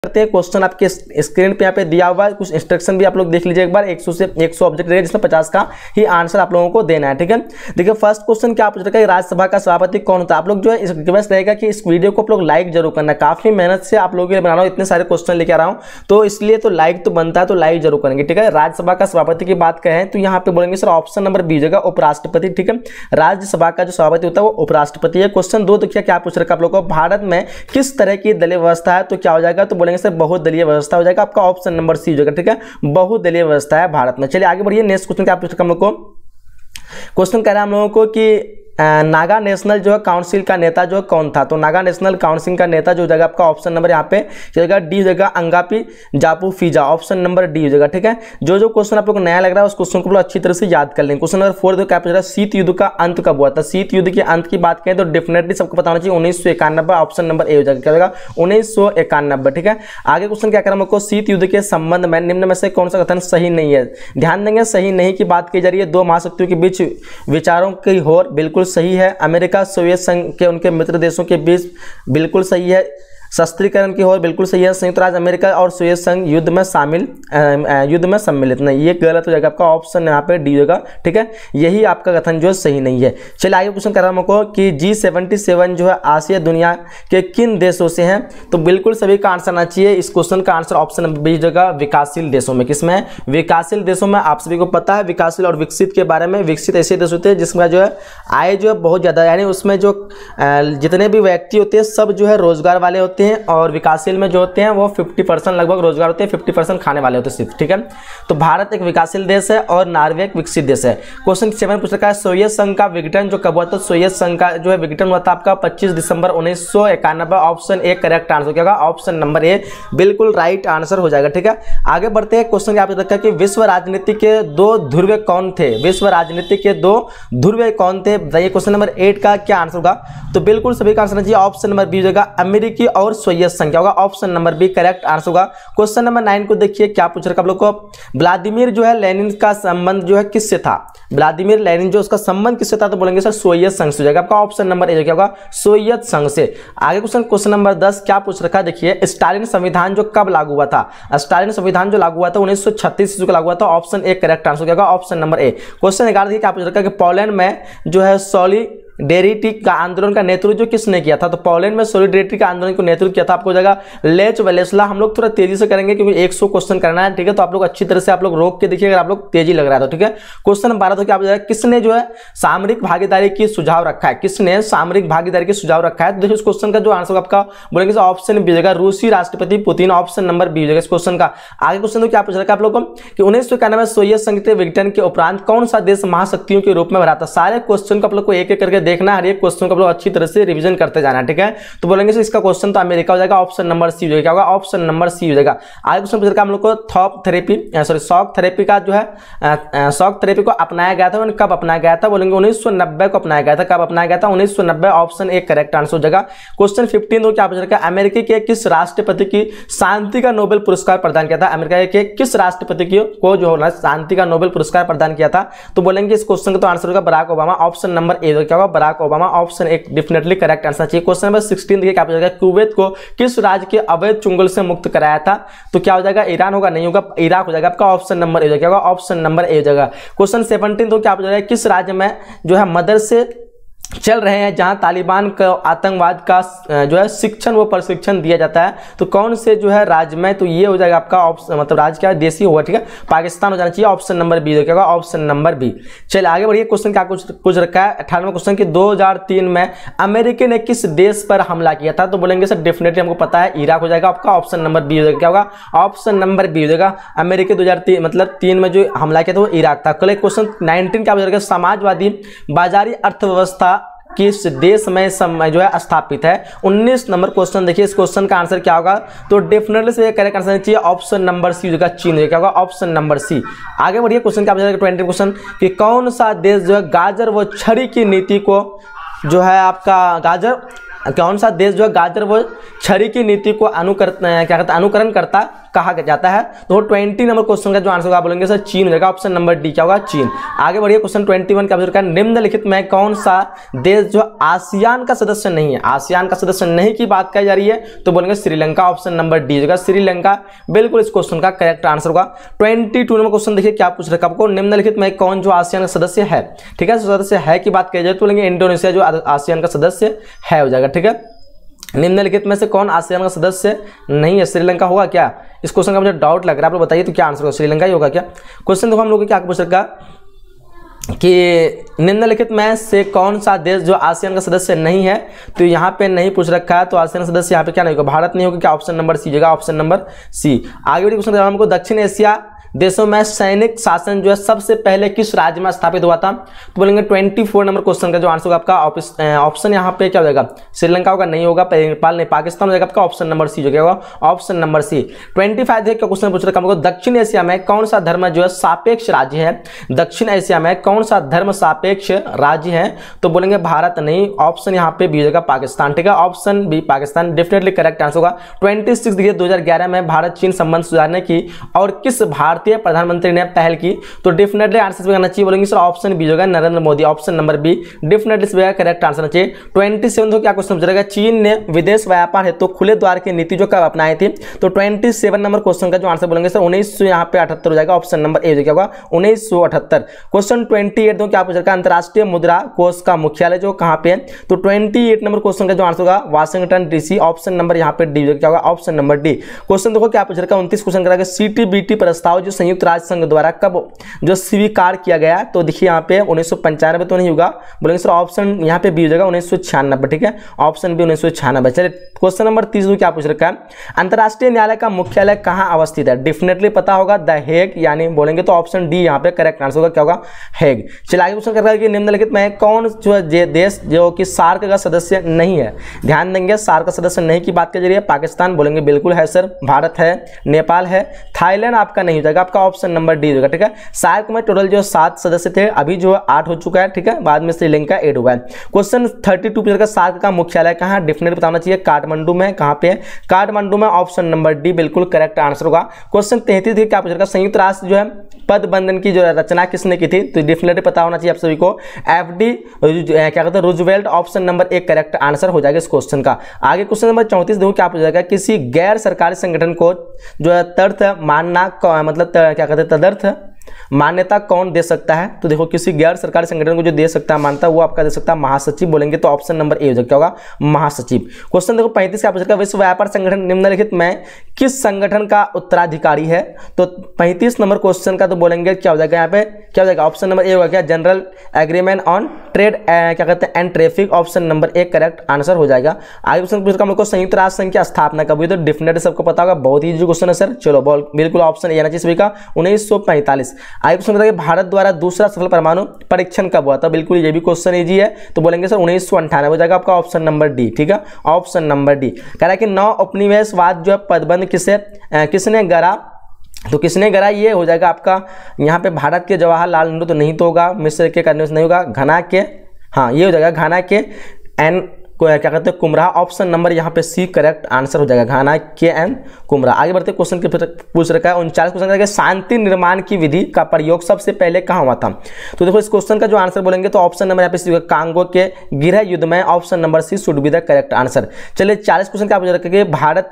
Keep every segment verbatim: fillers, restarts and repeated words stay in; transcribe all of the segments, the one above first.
करते हैं। क्वेश्चन आपके स्क्रीन पे यहाँ पे दिया हुआ है, कुछ इंस्ट्रक्शन भी आप लोग देख लीजिए एक बार। एक सौ से एक सौ ऑब्जेक्ट रहेगा जिसमें पचास का ही आंसर आप लोगों को देना है, ठीक है। देखिए फर्स्ट क्वेश्चन क्या पूछ रखा है, राज्यसभा का सभापति कौन होता है। आप लोग जो है इस रिक्वेस्ट रहेगा कि इस वीडियो को आप लोग लाइक जरूर करना, काफी मेहनत से आप लोगों के लिए बना रहा हूँ, इतने सारे क्वेश्चन लेके आ रहा हूँ तो इसलिए तो लाइक तो बनता है, तो लाइक जरूर करेंगे, ठीक है। राज्यसभा का सभापति की बात करें तो यहाँ पे बोलेंगे सर ऑप्शन नंबर बी जगह उपराष्ट्रपति, ठीक है। राज्यसभा का जो सभापति होता है वो उपराष्ट्रपति है। क्वेश्चन दो देखिए क्या पूछ रखा है आप लोग को, भारत में किस तरह की दलीय व्यवस्था है, तो क्या हो जाएगा, तो बोलेंगे सर बहुदलीय व्यवस्था हो जाएगा, आपका ऑप्शन नंबर सी हो जाएगा, ठीक है। बहुदलीय व्यवस्था है भारत में। चलिए आगे बढ़िए, नेक्स्ट क्वेश्चन क्या पूछ रखा हम लोग को। क्वेश्चन कह रहा है हम लोगों को कि नागा नेशनल जो है काउंसिल का नेता जो कौन था, तो नागा नेशनल काउंसिल का नेता जो जगह आपका ऑप्शन नंबर यहाँ पे जगह डी जगह अंगापी जापू फीजा, ऑप्शन नंबर डी हो जाएगा, ठीक है। जो जो क्वेश्चन आप लोग को नया लग रहा है उस क्वेश्चन को अच्छी तरह से याद कर लेंगे। क्वेश्चन नंबर फोर देखो क्या पूछ रहा है, शीत युद्ध का अंत कब हुआ था। शीत युद्ध के अंत की बात करें तो डेफिनेटली सबको पता होना चाहिए उन्नीस सौ इक्यानबे, ऑप्शन नंबर ए हो जाएगा, क्या होगा उन्नीस सौ इक्यानबे, ठीक है। आगे क्वेश्चन क्या कर रहा है, शीत युद्ध के संबंध में निम्न में से कौन सा कथन सही नहीं है। ध्यान देंगे सही नहीं की बात की जा रही है, दो महाशक्तियों के बीच विचारों की होड़ बिल्कुल सही है, अमेरिका सोवियत संघ के उनके मित्र देशों के बीच बिल्कुल सही है, शस्त्रीकरण की ओर बिल्कुल सही है, संयुक्त राज्य अमेरिका और सोवियत संघ युद्ध में शामिल युद्ध में सम्मिलित नहीं, ये गलत हो जाएगा, आपका ऑप्शन यहाँ पे डी होगा, ठीक है। यही आपका कथन जो है सही नहीं है। चलिए आगे क्वेश्चन कर रहा हूं हमको कि जी सेवेंटी सेवन जो है आसिया दुनिया के किन देशों से हैं, तो बिल्कुल सभी का आंसर आना चाहिए। इस क्वेश्चन का आंसर ऑप्शन नंबर बी जगह विकासशील देशों में, किसमें, विकासशील देशों में। आप सभी को पता है विकासशील और विकसित के बारे में, विकसित ऐसे देश होते हैं जिसमें जो है आय जो है बहुत ज्यादा, यानी उसमें जो जितने भी व्यक्ति होते हैं सब जो है रोजगार वाले होते हैं, और विकासशील में जो होते हैं वो पचास परसेंट लगभग रोजगार होते हैं, पचास परसेंट खाने वाले होते हैं सिर्फ, ठीक है। तो भारत एक विकासशील देश है और नॉर्वे एक विकसित देश है। क्वेश्चन सेवन पूछ रखा है, सोवियत संघ का विघटन जो कब हुआ था। सोवियत संघ का जो है विघटन हुआ था आपका पच्चीस दिसंबर उन्नीस सौ इक्यानबे, ऑप्शन ए करेक्ट आंसर क्या होगा, ऑप्शन नंबर ए बिल्कुल राइट आंसर हो जाएगा, ठीक है। आगे बढ़ते हैं, क्वेश्चन यहाँ पे रखा है कि विश्व राजनीति के दो ध्रुव कौन थे। विश्व राजनीति के दो ध्रुव कौन थे, बताइए। क्वेश्चन नंबर एट का क्या आंसर होगा, तो बिल्कुल सभी का आंसर चाहिए ऑप्शन नंबर बी होगा, अमेरिकी और सोवियत संघ, क्या होगा option number B correct answer होगा। क्वेश्चन नंबर नाइन को देखिए क्या पूछ रखा आप लोग को, व्लादिमीर जो है लेनिन का संबंध जो है किससे था। व्लादिमीर लेनिन जो उसका संबंध किससे था, तो बोलेंगे सर सोवियत संघ से हो जाएगा, आपका ऑप्शन नंबर ए क्या होगा सोवियत संघ से। आगे क्वेश्चन क्वेश्चन नंबर दस क्या पूछ रखा है, देखिए स्टालिन संविधान जो कब लागू हुआ था। स्टालिन संविधान जो लागू हुआ था उन्नीस सौ छत्तीस को लागू हुआ था, ऑप्शन ए करेक्ट आंसर क्या होगा ऑप्शन नंबर ए। क्वेश्चन ग्यारह देखिए क्या पूछ रखा है कि पोलैंड में जो है सॉली डेरिटी का आंदोलन का नेतृत्व किसने किया था, तो पोलैंड में सॉलिडेरिटी का आंदोलन को नेतृत्व किया था आपको जगह लेच वेलेस्ला। हम लोग थोड़ा तेजी से करेंगे क्योंकि सौ क्वेश्चन करना है, ठीक है। तो आप लोग अच्छी तरह से आप लोग रोक के देखिए अगर आप लोग तेजी लग रहा है तो, ठीक है। क्वेश्चन बारह तो क्या आप किसने जो है सामरिक भागीदारी की सुझाव रखा है, किसने सामरिक भागीदारी की सुझाव रखा है, तो देखिए इस क्वेश्चन का जो आंसर आपका बोलेंगे ऑप्शन बी जगह रूसी राष्ट्रपति पुतिन, ऑप्शन नंबर बी जगह इस क्वेश्चन का। आगे क्वेश्चन तो क्या पूछ रखा है आप लोग को कि उन्नीस सौ इक्यानवे सोवियत संघ के विघटन के उपरांत कौन सा देश महाशक्तियों के रूप में भरा था। सारे क्वेश्चन को आप लोग को एक एक करके देखना, हर एक क्वेश्चन को आप लोग अच्छी तरह से रिवीजन करते जाना, ठीक है। तो बोलेंगे इसका क्वेश्चन तो अमेरिका हो जाएगा, ऑप्शन नंबर सी हो जाएगा, क्या होगा ऑप्शन नंबर सी हो जाएगा। आगे क्वेश्चन पूछ रखा हम लोग को थॉप थेरेपी सॉरी शॉक थेरेपी का जो है शॉक थेरेपी को अपनाया गया था, कब अपनाया गया था, बोलेंगे उन्नीस सौ नब्बे को अपनाया गया था, कब अपनाया गया था उन्नीस सौ नब्बे, ऑप्शन एक करेक्ट आंसर हो जाएगा। क्वेश्चन फिफ्टीन तो क्या पूछ रखा है, अमेरिका के किस राष्ट्रपति की शांति का नोबेल पुरस्कार प्रदान किया था। अमेरिका के किस राष्ट्रपति को जो है शांति का नोबेल पुरस्कार प्रदान किया था, तो बोलेंगे इस क्वेश्चन का तो आंसर होगा Barack Obama, option number A क्या होगा बराक ओबामा, ऑप्शन एक डेफिनेटली करेक्ट आंसर चाहिए। क्वेश्चन नंबर सिक्सटीन देखिए क्या पूछा जाएगा, कुवैत को किस राज्य के अवैध चुंगल से मुक्त कराया था, तो क्या हो जाएगा ईरान होगा, नहीं होगा इराक हो जाएगा, आपका ऑप्शन नंबर ए हो जाएगा, ऑप्शन नंबर ए हो जाएगा। क्वेश्चन सेवनटीन तो क्या पूछा जाएगा, किस राज्य में जो है मदरसे चल रहे हैं जहां तालिबान को आतंकवाद का जो है शिक्षण वो प्रशिक्षण दिया जाता है, तो कौन से जो है राज्य में, तो ये हो जाएगा आपका ऑप्शन मतलब राज्य क्या देशी होगा, ठीक है, पाकिस्तान हो जाना चाहिए, ऑप्शन नंबर बी हो जाएगा, ऑप्शन नंबर बी। चलिए आगे बढ़िए, क्वेश्चन क्या कुछ कुछ रखा है अठारहवें क्वेश्चन की दो हज़ार तीन में अमेरिका ने किस देश पर हमला किया था, तो बोलेंगे सर डेफिनेटली हमको पता है इराक हो जाएगा, आपका ऑप्शन नंबर बी हो जाएगा, क्या होगा ऑप्शन नंबर बी हो जाएगा। अमेरिका दो हजार तीन मतलब तीन में जो हमला किया था वो इराक था। कल क्वेश्चन नाइनटीन क्या हो जाएगा, समाजवादी बाजारी अर्थव्यवस्था किस देश में समय जो है स्थापित है। उन्नीस नंबर क्वेश्चन देखिए इस क्वेश्चन का आंसर क्या होगा, तो डेफिनेटली से करेक्ट आंसर चाहिए ऑप्शन नंबर सी होगा, चीन क्या होगा ऑप्शन नंबर सी। आगे बढ़िए, क्वेश्चन क्या बचेगा ट्वेंटी क्वेश्चन कि कौन सा देश जो है गाजर व छड़ी की नीति को जो है आपका गाजर कौन सा देश जो है गाजर व छड़ी की नीति को अनुकर क्या कहता है अनुकरण करता कहा जाता है। तो ट्वेंटी नंबर क्वेश्चन का जो आंसर होगा आप बोलेंगे सर चीन हो जाएगा, ऑप्शन नंबर डी क्या होगा, चीन। आगे बढ़िए क्वेश्चन ट्वेंटी वन का आंसर है निम्नलिखित में कौन सा देश जो आसियान का सदस्य नहीं है, आसियान का सदस्य नहीं की बात कही जा रही है, तो बोलेंगे श्रीलंका, ऑप्शन नंबर डी होगा श्रीलंका, बिल्कुल इस क्वेश्चन का करेक्ट आंसर होगा। ट्वेंटी टू नंबर क्वेश्चन देखिए क्या पूछ रखा आपको, निम्नलिखित में कौन जो आसियान का सदस्य है, ठीक है, सदस्य है की बात कही जाए तो बोलेंगे इंडोनेशिया जो आसियान का सदस्य है हो जाएगा, ठीक है। निम्नलिखित में से कौन आसियान का सदस्य नहीं है, श्रीलंका होगा क्या, इस क्वेश्चन का मुझे डाउट लग रहा है, आप लोग बताइए तो क्या आंसर होगा, श्रीलंका ही होगा क्या। क्वेश्चन देखो हम लोग क्या पूछ रखा कि निम्नलिखित में से कौन सा देश जो आसियान का सदस्य नहीं है, तो यहाँ पे नहीं पूछ रखा है, तो आसियान का सदस्य यहाँ पे क्या नहीं होगा, भारत नहीं होगा क्या, ऑप्शन नंबर सी जगह, ऑप्शन नंबर सी। आगे बढ़िए क्वेश्चन हमको दक्षिण एशिया देशों में सैनिक शासन जो है सबसे पहले किस राज्य में स्थापित हुआ था, तो बोलेंगे चौबीस नंबर क्वेश्चन का जो आंसर होगा आपका ऑप्शन यहाँ पे क्या हो जाएगा, श्रीलंका होगा, नहीं होगा, नेपाल नहीं, पाकिस्तान हो जाएगा आपका, ऑप्शन नंबर सी जो क्या होगा, ऑप्शन नंबर सी। पच्चीस देखिए क्या क्वेश्चन पूछ रखा हमको, दक्षिण एशिया में कौन सा धर्म जो है सापेक्ष राज्य है, दक्षिण एशिया में कौन सा धर्म सापेक्ष राज्य है, तो बोलेंगे भारत नहीं, ऑप्शन यहाँ पे बी हो जाएगा पाकिस्तान, ठीक है, option B Pakistan definitely correct answer होगा। ट्वेंटी सिक्स देखिए दो हजार ग्यारह में भारत चीन संबंध सुधारने की और किस भारतीय प्रधानमंत्री ने पहल की, तो डेफिनेटली आंसर में आना चाहिए, बोलेंगे सर ऑप्शन बी होगा Narendra Modi, option number B definitely इसमें करेक्ट आंसर चाहिए। ट्वेंटी सेवन क्या क्वेश्चन पूछेगा, चीन ने विदेश व्यापार हेतु तो खुले द्वार की नीति जो कब अपनाई थी, तो ट्वेंटी सेवन नंबर क्वेश्चन का जो आंसर बोलेंगे सर उन्नीस सौ यहाँ पे अठहत्तर हो जाएगा, ऑप्शन नंबर ए क्या होगा, उन्नीस सौ अठहत्तर। क्वेश्चन ट्वेंटी एट क्या पूछेगा, अंतरराष्ट्रीय मुद्रा कोष का मुख्यालय जो कहाँ पे है, तो ट्वेंटी एट नंबर क्वेश्चन का जो आंसर होगा वाशिंगटन डीसी, ऑप्शन नंबर यहाँ पे डी क्या होगा, ऑप्शन नंबर डी। क्वेश्चन देखो क्या पूछेगा, उनतीस क्वेश्चन करेगा, सीटीबीटी प्रस्ताव जो संयुक्त राज्य संघ द्वारा कब जो स्वीकार किया गया, तो देखिए यहाँ पे उन्नीस सौ पंचानवे तो नहीं होगा, बोलेंगे सर ऑप्शन यहाँ पे बी हो जाएगा उन्नीस सौ छियानबे, ठीक है, ऑप्शन बी उन्नीस सौ छियानबे। चलिए क्वेश्चन नंबर तीस क्या पूछ रखा है, अंतरराष्ट्रीय न्यायालय का मुख्यालय कहाँ अवस्थित है, डेफिनेटली पता होगा द हेग, यानी बोलेंगे तो ऑप्शन डी यहाँ पे करेक्ट आंसर होगा, क्या होगा, हेग। चलिए आगे क्वेश्चन कर रहा है कि निम्नलिखित में कौन जो देश जो कि सार्क का सदस्य नहीं है, ध्यान देंगे सार्क का सदस्य नहीं की बात की जा रही है, पाकिस्तान बोलेंगे बिल्कुल है सर, भारत है, नेपाल है, थाईलैंड आपका नहीं हो जाएगा, आपका ऑप्शन नंबर डी होगा, ठीक है। सार्क में टोटल जो सात सदस्य थे, अभी जो आठ हो चुका है, ठीक है, बाद में श्रीलंका एड हुआ है। क्वेश्चन थर्टी टू का सार्क का मुख्यालय कहाँ, डेफिनेटली बताना चाहिए, काठमांडू में, कहाँ पे, काठमांडू में, ऑप्शन नंबर डी बिल्कुल करेक्ट आंसर होगा। क्वेश्चन तैंतीस क्या पूछेगा, संयुक्त राष्ट्र जो है पद बंधन की जो रचना किसने की थी, तो डेफिनेटली पता होना चाहिए आप सभी को, एफडी क्या कहते हैं रूजवेल्ट, ऑप्शन नंबर एक करेक्ट आंसर हो जाएगा इस क्वेश्चन का। आगे क्वेश्चन नंबर चौंतीस देखो क्या पूछा जाएगा, किसी गैर सरकारी संगठन को जो है तर्थ मानना मतलब क्या कहते हैं तदर्थ मान्यता कौन दे सकता है, तो देखो किसी गैर सरकारी संगठन को जो दे सकता है मानता है वो आपका दे सकता है महासचिव, बोलेंगे तो ऑप्शन नंबर ए हो जाएगा, क्या होगा, महासचिव। क्वेश्चन देखो पैंतीस का पूछा, विश्व व्यापार संगठन निम्नलिखित में किस संगठन का उत्तराधिकारी है, तो पैंतीस नंबर क्वेश्चन का तो बोलेंगे क्या हो जाएगा, यहाँ पे क्या हो जाएगा, ऑप्शन नंबर ए होगा क्या, जनरल एग्रीमेंट ऑन ट्रेड क्या कहते हैं एंड ट्रैफिक, ऑप्शन नंबर एक करेक्ट आंसर हो जाएगा। आगे क्वेश्चन पूछा हम लोग को संयुक्त राष्ट्र संघ की स्थापना कब हुई, तो डेफिनेटली सबको पता होगा, बहुत ही इजी क्वेश्चन है सर, चलो बोल बिल्कुल ऑप्शन ए आना चाहिए सभी का, उन्नीस सौ पैंतालीस। आगे क्वेश्चन बताइए भारत द्वारा दूसरा सफल परमाणु परीक्षण कब हुआ था, बिल्कुल ये भी क्वेश्चन इजी है, तो बोलेंगे सर उन्नीस सौ अंठानवे हो जाएगा, आपका ऑप्शन नंबर डी, ठीक है, ऑप्शन नंबर डी। कह रहा है कि नौ उपनिवेशवाद जो है पदबंध किसे किसने गढ़ा, तो किसने गढ़ा, ये हो जाएगा आपका यहाँ पे भारत के जवाहरलाल नेहरू तो नहीं तो होगा, मिस्र के करने से नहीं होगा, घना के, हाँ ये हो जाएगा घाना के एन क्या कहते हैं कुमरा, ऑप्शन नंबर यहाँ पे सी करेक्ट आंसर हो जाएगा, घाना के एन कुमरा। आगे बढ़ते क्वेश्चन के पूछ रखा है उनचालीस क्वेश्चन का, शांति निर्माण की विधि का प्रयोग सबसे पहले कहाँ हुआ था, तो देखो इस क्वेश्चन का जो आंसर बोलेंगे तो ऑप्शन नंबर यहाँ पे सी, कांगो के गृह युद्ध में, option number C should be the correct answer. चलिए चालीस क्वेश्चन का पूछ रखा है भारत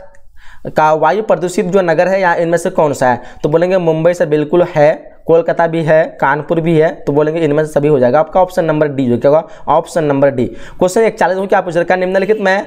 का वायु प्रदूषित जो नगर है या इनमें से कौन सा है, तो बोलेंगे मुंबई से बिल्कुल है, कोलकाता भी है, कानपुर भी है, तो बोलेंगे इनमें से सभी हो जाएगा, आपका ऑप्शन नंबर डी जो क्या होगा, ऑप्शन नंबर डी। क्वेश्चन इकतालीस में क्या पूछ रखा है, निम्नलिखित में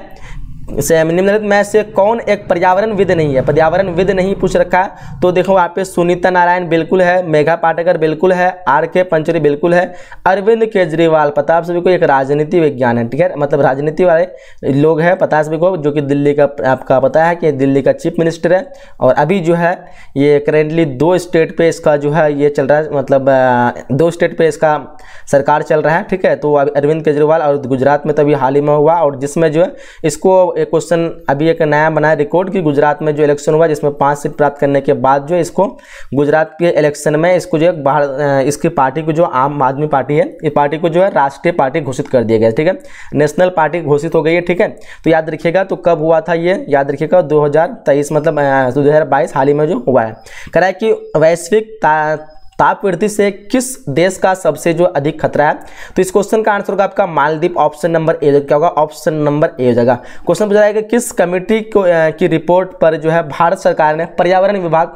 से निम्नलिखित में से कौन एक पर्यावरणविद नहीं है, पर्यावरणविद नहीं पूछ रखा है, तो देखो यहाँ पे सुनीता नारायण बिल्कुल है, मेघा पाटेकर बिल्कुल है, आर के पंचोली बिल्कुल है, अरविंद केजरीवाल पता आप सभी को एक राजनीति विज्ञान है, ठीक है, मतलब राजनीति वाले लोग हैं पता है सभी को, जो कि दिल्ली का आपका पता है कि दिल्ली का चीफ मिनिस्टर है, और अभी जो है ये करेंटली दो स्टेट पे इसका जो है ये चल रहा है, मतलब दो स्टेट पे इसका सरकार चल रहा है, ठीक है, तो अरविंद केजरीवाल और गुजरात में तभी हाल ही में हुआ, और जिसमें जो है इसको एक क्वेश्चन अभी एक नया बना है रिकॉर्ड कि गुजरात में जो इलेक्शन हुआ जिसमें पाँच सीट प्राप्त करने के बाद जो इसको गुजरात के इलेक्शन में इसको जो है बाहर इसकी पार्टी को जो आम आदमी पार्टी है इस पार्टी को जो है राष्ट्रीय पार्टी घोषित कर दिया गया, ठीक है, नेशनल पार्टी घोषित हो गई है, ठीक है। तो याद रखिएगा, तो कब हुआ था ये, याद रखिएगा दो हज़ार तेईस मतलब दो हज़ार बाईस हाल ही में जो हुआ है। कह रहा है कि वैश्विक तापवृद्धि से किस देश का सबसे जो अधिक खतरा है, तो इस क्वेश्चन का आंसर होगा आपका मालदीव, ऑप्शन नंबर ए। क्या होगा, ऑप्शन नंबर ए हो जाएगा। क्वेश्चन पूछा जाएगा किस कमेटी को की रिपोर्ट पर जो है भारत सरकार ने पर्यावरण विभाग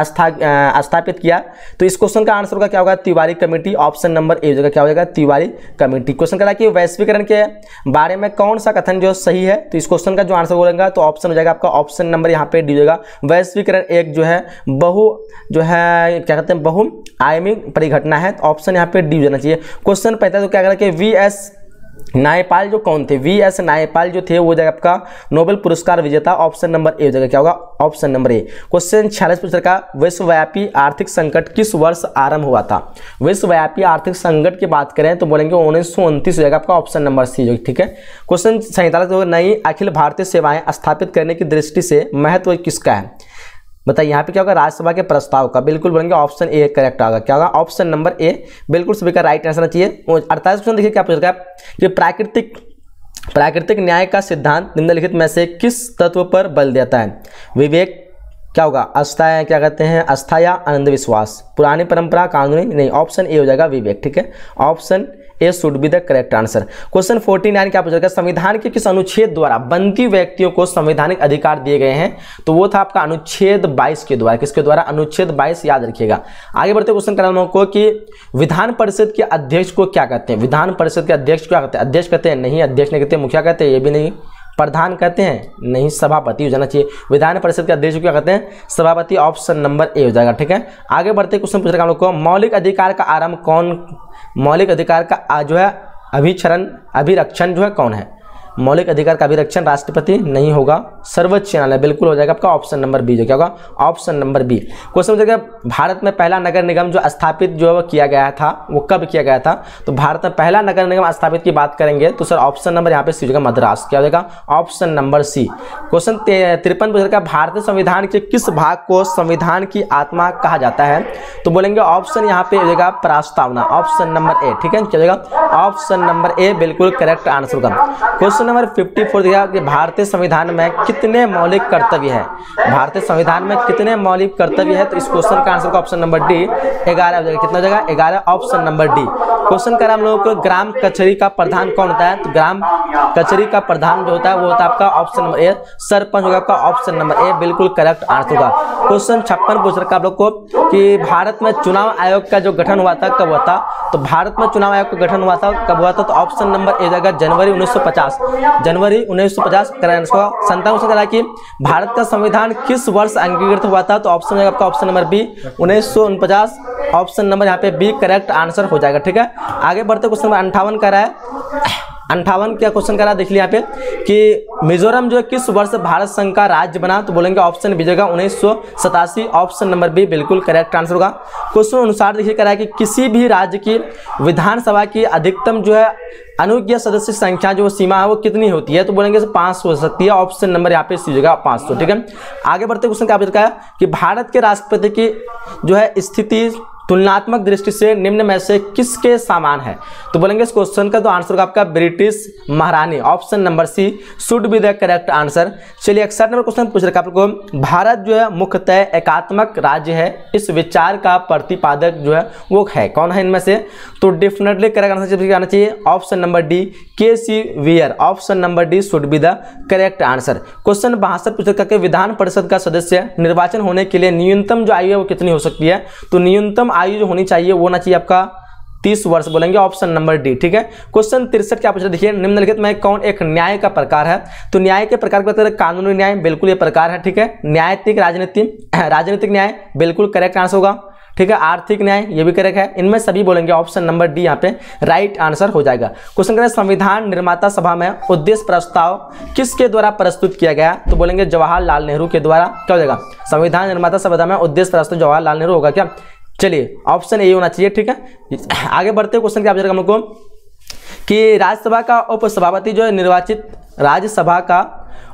अस्था स्थापित किया, तो इस क्वेश्चन का आंसर होगा क्या होगा, Tiwari committee, option number A हो जाएगा। क्या हो जाएगा, तिवारी कमेटी। क्वेश्चन कह रहा है कि वैश्वीकरण के बारे में कौन सा कथन जो सही है, तो इस क्वेश्चन का जो आंसर बोलेगा तो ऑप्शन हो जाएगा आपका ऑप्शन नंबर यहाँ पे डी हो जाएगा। वैश्वीकरण एक जो है बहु जो है क्या कहते हैं बहु आयामी परिघटना है, तो ऑप्शन यहाँ पे डी हो जाना चाहिए। क्वेश्चन पैंता तो क्या करा कि वी एस नायपाल जो कौन थे, वी एस नायपाल जो थे वो जाएगा आपका नोबेल पुरस्कार विजेता, ऑप्शन नंबर ए हो जाएगा। क्या होगा, ऑप्शन नंबर ए। क्वेश्चन छियालीस पूछ रखा विश्वव्यापी आर्थिक संकट किस वर्ष आरंभ हुआ था। विश्वव्यापी आर्थिक संकट की बात करें तो बोलेंगे उन्नीस सौ उनतीस हो जाएगा आपका, ऑप्शन नंबर सी हो, ठीक है। क्वेश्चन सैंतालीस नई अखिल भारतीय सेवाएं स्थापित करने की दृष्टि से महत्व किसका है, बताइए। यहाँ पे क्या होगा, राज्यसभा के प्रस्ताव का, बिल्कुल बोलेंगे ऑप्शन ए करेक्ट होगा। क्या होगा, ऑप्शन नंबर ए बिल्कुल सभी का राइट आंसर चाहिए। अड़तालीस क्वेश्चन देखिए क्या पूछ रखा है कि प्राकृतिक प्राकृतिक न्याय का सिद्धांत निम्नलिखित में से किस तत्व पर बल देता है। विवेक, क्या होगा, आस्था, क्या कहते हैं आस्था या अंधविश्वास, पुरानी परंपरा, कानूनी, नहीं, ऑप्शन ए हो जाएगा विवेक, ठीक है। Option A should be the correct answer. Question उनचास क्या पूछा गया, संविधान के किस अनुच्छेद द्वारा बंदी व्यक्तियों को संवैधानिक अधिकार दिए गए हैं, तो वो था आपका अनुच्छेद बाईस के द्वारा। किसके द्वारा, अनुच्छेद बाईस, याद रखिएगा। आगे बढ़ते क्वेश्चन कराना को कि विधान परिषद के अध्यक्ष को क्या कहते हैं। विधान परिषद के अध्यक्ष क्या कहते हैं, अध्यक्ष कहते हैं, नहीं, अध्यक्ष नहीं कहते, मुखिया कहते हैं, ये भी नहीं, प्रधान कहते हैं, नहीं, सभापति हो जाना चाहिए। विधान परिषद के अध्यक्ष क्या कहते हैं, सभापति, ऑप्शन नंबर ए हो जाएगा, ठीक है। आगे बढ़ते क्वेश्चन पूछ रहे हैं हम लोग को मौलिक अधिकार का आरंभ कौन, मौलिक अधिकार का जो है अभिक्षरण अभिरक्षण जो है कौन है। मौलिक अधिकार का अभिरक्षण राष्ट्रपति नहीं होगा, सर्वोच्च न्यायालय, बिल्कुल हो जाएगा आपका ऑप्शन नंबर बी जो क्या होगा, ऑप्शन नंबर बी। क्वेश्चन पूछा गया भारत में पहला नगर निगम जो स्थापित जो किया गया था वो कब किया गया था, तो भारत में पहला नगर निगम स्थापित की बात करेंगे तो सर ऑप्शन नंबर यहाँ पे सी हो जाएगा, मद्रास। क्या हो जाएगा, ऑप्शन नंबर सी। क्वेश्चन तिरपन पूछा गया भारतीय संविधान के किस भाग को संविधान की आत्मा कहा जाता है, तो बोलेंगे ऑप्शन यहाँ पे हो जाएगा प्रस्तावना, ऑप्शन नंबर ए, ठीक है, क्या हो जाएगा, ऑप्शन नंबर ए बिल्कुल करेक्ट आंसर होगा। क्वेश्चन नंबर चौवन दिया कि भारतीय संविधान में कितने मौलिक कर्तव्य है, भारतीय संविधान में कितने मौलिक कर्तव्य है, तो इस क्वेश्चन का आंसर का ऑप्शन नंबर डी ग्यारह हो जाएगा। कितना हो जाएगा, ग्यारह, ऑप्शन नंबर डी। क्वेश्चन करा हम लोगों को ग्राम कचहरी का प्रधान कौन होता है, तो ग्राम कचहरी का प्रधान जो होता है वो होता है आपका ऑप्शन नंबर ए, सरपंच होगा आपका, ऑप्शन नंबर ए बिल्कुल करेक्ट आंसर होगा। क्वेश्चन छप्पन पूछ रखा आप लोग को कि भारत में चुनाव आयोग का जो गठन हुआ था कब हुआ था, तो भारत में चुनाव आयोग का गठन हुआ था कब हुआ था, तो ऑप्शन नंबर ए जाएगा जनवरी उन्नीस सौ पचास, जनवरी उन्नीस सौ पचास। संतावन से कहा कि भारत का संविधान किस वर्ष अंगीकृत हुआ था, तो ऑप्शन जाएगा आपका ऑप्शन नंबर बी उन्नीस सौ उनपचास, ऑप्शन नंबर यहाँ पे बी करेक्ट आंसर हो जाएगा, ठीक है। आगे बढ़ते क्वेश्चन नंबर अंठावन का रहा है, अंठावन क्या क्वेश्चन करा देख लिया यहाँ पे कि मिजोरम जो है किस वर्ष भारत संघ का राज्य बना, तो बोलेंगे ऑप्शन बी जगह उन्नीस सौ सतासी, ऑप्शन नंबर बी बिल्कुल करेक्ट आंसर होगा। क्वेश्चन अनुसार देखिए करा कि किसी भी राज्य की विधानसभा की अधिकतम जो है अनुज्ञा सदस्य संख्या जो सीमा है वो कितनी होती है, तो बोलेंगे पाँच सौ हो सकती है, ऑप्शन नंबर यहाँ पे सी जगह पाँच सौ, ठीक है। आगे बढ़ते क्वेश्चन क्या पूछा है कि भारत के राष्ट्रपति की जो है स्थिति तुलनात्मक दृष्टि से निम्न में से किसके समान है, तो बोलेंगे इस क्वेश्चन का तो आंसर होगा आपका ब्रिटिश महारानी, option number C should be the correct answer. चलिए इकसठ नंबर क्वेश्चन पूछ रखा आपको भारत जो है मुख्यतः एकात्मक राज्य है, इस विचार का प्रतिपादक जो है वो है कौन है इनमें से, तो डेफिनेटली करेक्ट आंसर आना चाहिए option number D K C Wheare, option number D should be the correct answer. Question बासठ पूछ रखा कि विधान परिषद का सदस्य निर्वाचन होने के लिए न्यूनतम जो आयु है वो कितनी हो सकती है, तो न्यूनतम आयु जो होनी चाहिए वो होना चाहिए आपका तीस वर्ष, बोलेंगे ऑप्शन नंबर डी, ठीक है। क्वेश्चन तिरसठ क्या पूछ रहे देखिए निम्नलिखित में कौन एक न्याय का प्रकार है, तो न्याय के प्रकार की बात करें कानूनी न्याय बिल्कुल ये प्रकार है, ठीक है। न्यायिक राजनीतिक राजनीतिक न्याय बिल्कुल करेक्ट आंसर होगा, ठीक है। आर्थिक न्याय ये भी करेक्ट है, इनमें सभी बोलेंगे ऑप्शन नंबर डी यहाँ पे राइट आंसर हो जाएगा। क्वेश्चन करें संविधान निर्माता सभा में उद्देश्य प्रस्ताव किसके द्वारा प्रस्तुत किया गया, तो बोलेंगे जवाहरलाल नेहरू के द्वारा। क्या हो जाएगा, संविधान निर्माता सभा में उद्देश्य प्रस्ताव जवाहरलाल नेहरू होगा क्या, चलिए ऑप्शन ए होना चाहिए, ठीक है। आगे बढ़ते क्वेश्चन क्या हम लोग को कि राज्यसभा का उपसभापति जो है निर्वाचित राज्यसभा का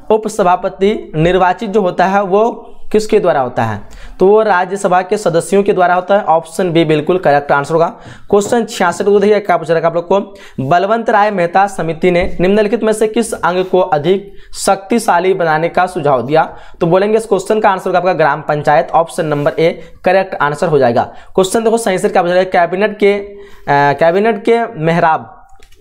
उपसभापति निर्वाचित जो होता है वो किसके द्वारा होता है? तो वो राज्यसभा के सदस्यों के द्वारा होता है। ऑप्शन बी बिल्कुल करेक्ट आंसर होगा। क्वेश्चन छियासठ को देखिए क्या पूछ रखा आप लोग को, बलवंत राय मेहता समिति ने निम्नलिखित में से किस अंग को अधिक शक्तिशाली बनाने का सुझाव दिया? तो बोलेंगे इस क्वेश्चन का आंसर होगा आपका ग्राम panchayat. Option number A correct answer हो जाएगा। क्वेश्चन देखो सही से क्या पूछ रहा है, कैबिनेट के कैबिनेट के मेहराब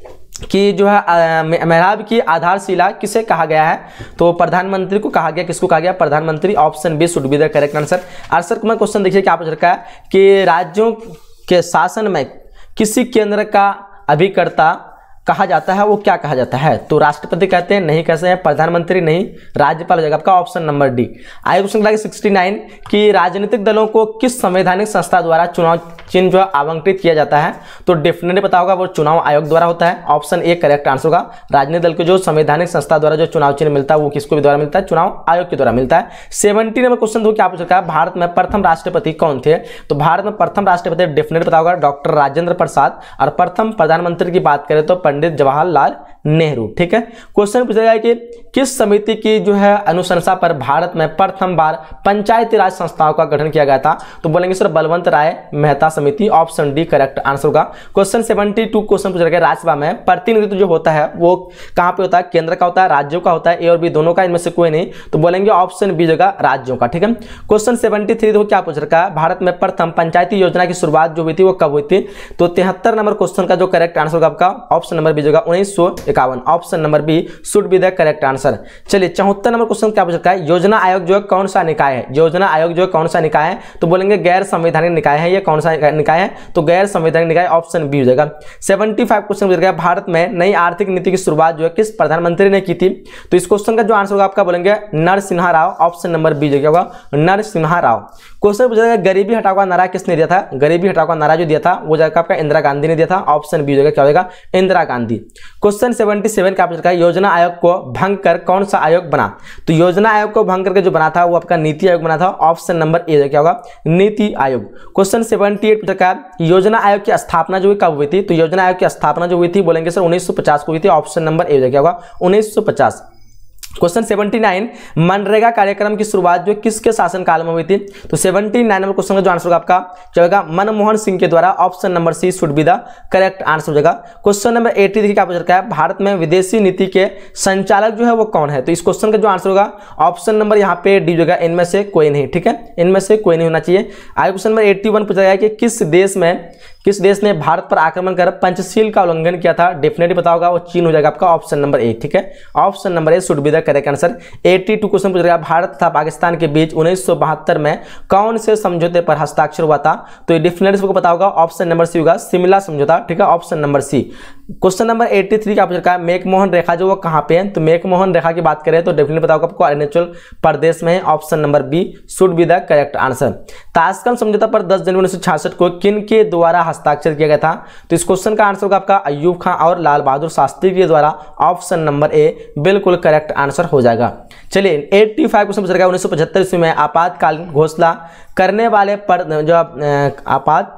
कि जो है मेहराब की आधारशिला किसे कहा गया है? तो प्रधानमंत्री को कहा गया। किसको कहा गया? प्रधानमंत्री। Option B should be the correct answer. Answer में क्वेश्चन देखिए क्या पूछ रखा है कि राज्यों के शासन में किसी केंद्र का अभिकर्ता कहा जाता है, वो क्या कहा जाता है? तो राष्ट्रपति कहते हैं, नहीं कहते हैं, प्रधानमंत्री नहीं, राज्यपाल हो जाएगा आपका। Option number D. आगे क्वेश्चन लगा सिक्सटी नाइन कि राजनीतिक दलों को किस संवैधानिक संस्था द्वारा चुनाव चिन्ह जो आवंटित किया जाता है? तो डेफिनेटली पता होगा वो चुनाव आयोग द्वारा होता है। ऑप्शन ए करेक्ट आंसर होगा। राजनीतिक दल को जो संवैधानिक संस्था द्वारा जो चुनाव चिन्ह मिलता है वो किसको भी द्वारा मिलता है? चुनाव आयोग के द्वारा मिलता है। सेवेंटी नंबर क्वेश्चन देखो क्या पूछ रखा है, भारत में प्रथम राष्ट्रपति कौन थे? तो भारत में प्रथम राष्ट्रपति डेफिनेटली पता होगा डॉक्टर राजेंद्र प्रसाद। और प्रथम प्रधानमंत्री की बात करें तो पंडित जवाहरलाल नेहरू। ठीक है। क्वेश्चन पूछा गया कि किस समिति की जो है अनुशंसा पर भारत में प्रथम बार पंचायती राज संस्थाओं का गठन किया गया था? तो बोलेंगे सर बलवंत राय मेहता समिति। ऑप्शन डी करेक्ट आंसर होगा। क्वेश्चन सेवेंटी टू क्वेश्चन पूछा गया राज्यसभा में प्रतिनिधित्व जो होता है वो कहां पे होता है? केंद्र का होता है, राज्यों का होता है, ए और बी दोनों का, इनमें से कोई नहीं। तो बोलेंगे ऑप्शन बी जगह राज्यों का। ठीक है। क्वेश्चन सेवेंटी थ्री देखो क्या पूछ रखा है, भारत में प्रथम पंचायती योजना की शुरुआत जो हुई थी वो कब हुई थी? तो तिहत्तर नंबर क्वेश्चन का जो करेक्ट आंसर होगा आपका ऑप्शन नंबर बी जगह उन्नीस सौ इक्यावन। Option number B should be the correct answer. चलिए चौहत्तर नंबर क्वेश्चन क्या पूछ रखा है, योजना आयोग जो है कौन सा निकाय है? योजना आयोग जो है कौन सा निकाय है? तो बोलेंगे गैर संवैधानिक निकाय है। ये कौन सा निकाय है? तो गैर संवैधानिक निकाय। ऑप्शन बी हो जाएगा। पचहत्तर क्वेश्चन पूछ रखा है, भारत में नई आर्थिक नीति की शुरुआत जो है किस प्रधानमंत्री ने की थी? तो इस क्वेश्चन का जो आंसर होगा आपका बोलेंगे Narasimha Rao. Option number B जो होगा नरसिम्हा राव। क्वेश्चन पूछा गया गरीबी हटाओ का नारा किसने दिया था? गरीबी हटाओ का नारा जो दिया था वो जाएगा आपका इंदिरा गांधी ने दिया था। ऑप्शन बी होगा क्या होगा इंदिरा गांधी। क्वेश्चन सतहत्तर का पूछा गया योजना आयोग को भंग कर कौन सा आयोग बना? तो योजना आयोग को भंग करके जो बना था वो आपका नीति आयोग बना था। ऑप्शन नंबर ए क्या होगा नीति आयोग। क्वेश्चन अठहत्तर पूछा गया योजना आयोग की स्थापना जो कब हुई थी? तो योजना आयोग की स्थापना जो हुई थी बोलेंगे सर उन्नीस सौ पचास को हुई थी। ऑप्शन नंबर ए क्या होगा उन्नीस सौ पचास। क्वेश्चन उन्यासी मनरेगा कार्यक्रम की शुरुआत जो किसके शासनकाल में हुई थी? तो उन्यासी नंबर क्वेश्चन का जो आंसर होगा आपका क्या होगा मनमोहन सिंह के द्वारा। Option number C should be the correct answer हो जाएगा। क्वेश्चन नंबर अस्सी देखिए क्या पूछ रखा है, भारत में विदेशी नीति के संचालक जो है वो कौन है? तो इस क्वेश्चन का जो आंसर होगा ऑप्शन नंबर यहाँ पे डी होगा, इनमें से कोई नहीं। ठीक है, इनमें से कोई नहीं होना चाहिए। आगे क्वेश्चन नंबर इक्यासी पूछा गया कि किस देश में किस देश ने भारत पर आक्रमण कर पंचशील का उल्लंघन किया था? डेफिनेटली पता होगा वो चीन हो जाएगा आपका। Option number A. ठीक है, option number A should be the correct answer. बयासी क्वेश्चन पूछ रहा है भारत तथा पाकिस्तान के बीच उन्नीस सौ बहत्तर में कौन से समझौते पर हस्ताक्षर हुआ था? तो ये डेफिनेटली सबको पता होगा। ऑप्शन नंबर सी होगा शिमला समझौता। ठीक है, option number C. Question number तिरासी का पूछ रखा है मैकमोहन रेखा जो वो कहां पे है? तो मैकमोहन रेखा की बात करें तो डेफिनेटली पता होगा आपको अरुणाचल प्रदेश में है। Option number B should be the correct answer. Tashkent समझौता पर दस जनवरी उन्नीस सौ छियासठ को किन के द्वारा हस्ताक्षर किया गया था? तो इस क्वेश्चन का आंसर होगा आपका अय्यूब खान और लाल बहादुर शास्त्री के द्वारा। ऑप्शन नंबर ए बिल्कुल करेक्ट आंसर हो जाएगा। चलिए पचासी क्वेश्चन पूछ रखा है उन्नीस सौ पचहत्तर ईस्वी में आपातकालीन घोषणा करने वाले पर जो आपात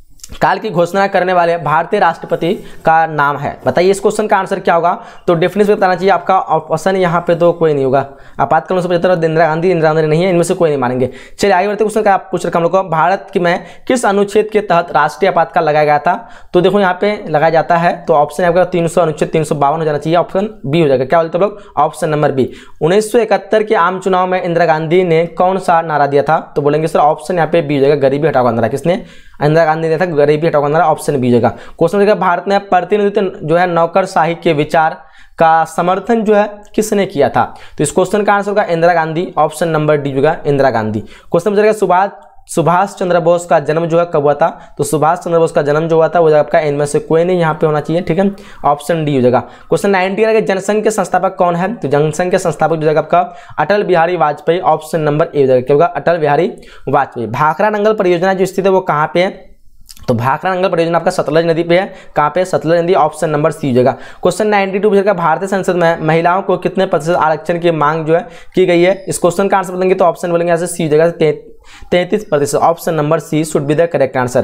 काल की घोषणा करने वाले भारतीय राष्ट्रपति का नाम है, बताइए इस क्वेश्चन का आंसर क्या होगा? तो डेफिनेटली बताना चाहिए आपका ऑप्शन यहाँ पे तो कोई नहीं होगा। आपातकाल से पचहत्तर इंदिरा गांधी इंदिरा गांधी नहीं है, इनमें से कोई नहीं मानेंगे। चलिए आगे बढ़ते क्वेश्चन का आप पूछ रखा हम लोग को भारत की में किस अनुच्छेद के तहत राष्ट्रीय आपातकाल लगाया गया था? तो देखो यहाँ पे लगाया जाता है तो ऑप्शन आपका तीन सौ अनुच्छेद तीन सौ बावन हो जाना चाहिए। ऑप्शन बी हो जाएगा। क्या बोलते लोग? Option number B. उन्नीस सौ इकहत्तर के आम चुनाव में इंदिरा गांधी ने कौन सा नारा दिया था? तो बोलेंगे सर ऑप्शन यहाँ पे बी हो जाएगा गरीबी हटाओ का नारा। किसने? इंदिरा गांधी ने था गरीबी हटाओ का नारा। ऑप्शन बी होगा। क्वेश्चन देखिए भारत में प्रतिनिधित्व जो है नौकरशाही के विचार का समर्थन जो है किसने किया था? तो इस क्वेश्चन का आंसर होगा Indira Gandhi. Option number D होगा इंदिरा गांधी। क्वेश्चन पूछा गया सुभाष सुभाष चंद्र बोस का जन्म जो है कब हुआ था? तो सुभाष चंद्र बोस का जन्म जो हुआ था वो आपका इनमें से कोई नहीं यहाँ पे होना चाहिए। ठीक है, ऑप्शन डी हो जाएगा। क्वेश्चन नाइनटी के जनसंघ के संस्थापक कौन है? तो जनसंघ के संस्थापक जो जाएगा आपका Atal Bihari Vajpayee. Option number A हो जाएगा। क्या होगा? अटल बिहारी वाजपेयी। भाखड़ा नंगल परियोजना जो स्थित है वो कहाँ पे है? तो भाखड़ा नंगल परियोजना आपका सतलज नदी पे है। कहाँ पे? सतलज नदी। ऑप्शन नंबर सी हो जाएगा। क्वेश्चन बानवे पूछेगा भारतीय संसद में महिलाओं को कितने प्रतिशत आरक्षण की मांग जो है की गई है? इस क्वेश्चन का आंसर बताएंगे तो ऑप्शन बोलेंगे यहाँ से सी हो जाएगा तैंतीस प्रतिशत। Option number C should be the correct answer.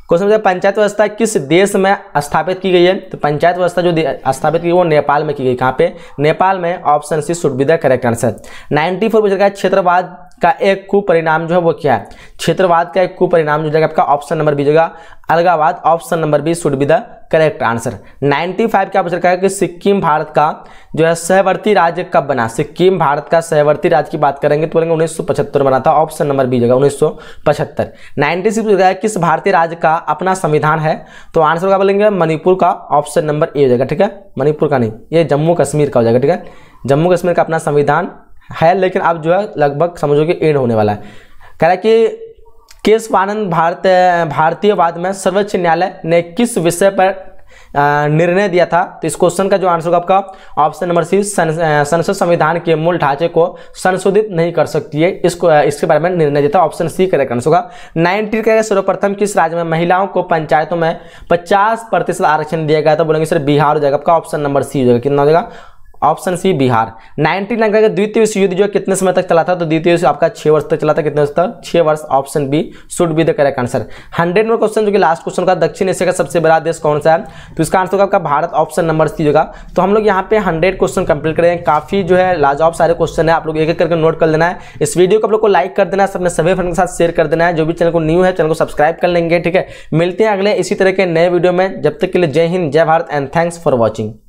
Question panchayat व्यवस्था किस देश में स्थापित की गई है? तो पंचायत व्यवस्था जो स्थापित की गई वो नेपाल में की गई। कहाँ पे? नेपाल में। Option C should be the correct answer. Ninety four पूछा गया क्षेत्रवाद का एक कुपरिणाम जो है वो क्या है? क्षेत्रवाद का एक कुपरिणाम जो जाएगा आपका ऑप्शन नंबर बी जगह अलगावाद। Option number B should be the correct answer. Ninety five क्या पूछ रखा है कि सिक्किम भारत का जो है सहवर्ती राज्य कब बना? सिक्किम भारत का सहवर्ती राज्य की बात करेंगे तो बोलेंगे उन्नीस सौ पचहत्तर बना था। ऑप्शन नंबर बी जगह उन्नीस सौ पचहत्तर। नाइन्टी सिक्स पूछ रखा है किस भारतीय राज्य का अपना संविधान है? तो आंसर क्या बोलेंगे? मणिपुर का। ऑप्शन नंबर ए हो जाएगा। ठीक है, मणिपुर का नहीं, ये जम्मू कश्मीर का हो जाएगा। ठीक है, जम्मू कश्मीर का अपना संविधान है, लेकिन अब जो है लगभग समझो कि एंड होने वाला है। कह रहा है कि केशवानंद भारत भारतीयवाद में सर्वोच्च न्यायालय ने किस विषय पर निर्णय दिया था? तो इस क्वेश्चन का जो आंसर होगा आपका ऑप्शन नंबर सी, संसद संविधान के मूल ढांचे को संशोधित नहीं कर सकती है, इसको इसके बारे में निर्णय दिया था। ऑप्शन सी करेक्ट आंसर होगा। नाइनटीन का सर्वप्रथम किस राज्य में महिलाओं को पंचायतों में पचास प्रतिशत आरक्षण दिया गया था? बोलेंगे सर बिहार हो जाएगा आपका। ऑप्शन नंबर सी हो जाएगा। कितना हो जाएगा? Option C Bihar. Nineteen nine का द्वितीय विश्व युद्ध जो कितने समय तक चला था? तो द्वितीय विश्व आपका छह वर्ष तक चला था। कितने वर्ष तक? छह वर्ष। Option B should be the correct answer. Hundred में क्वेश्चन जो कि लास्ट क्वेश्चन का, दक्षिण एशिया का सबसे बड़ा देश कौन सा है? तो इसका आंसर होगा आपका भारत। ऑप्शन नंबर सी होगा। तो हम लोग यहाँ पे हंड्रेड क्वेश्चन कंप्लीट करेंगे। काफी जो है लाजवाब सारे क्वेश्चन है, आप लोग एक एक करके नोट कर लेना है। इस वीडियो को आप लोग को लाइक कर देना है, अपने सभी फ्रेंड के साथ शेयर कर देना है। जो भी चैनल को न्यू है चैनल को सब्सक्राइब कर लेंगे। ठीक है, मिलते हैं अगले इसी तरह के नए वीडियो में। जब तक के लिए जय हिंद, जय Bharat and thanks for watching.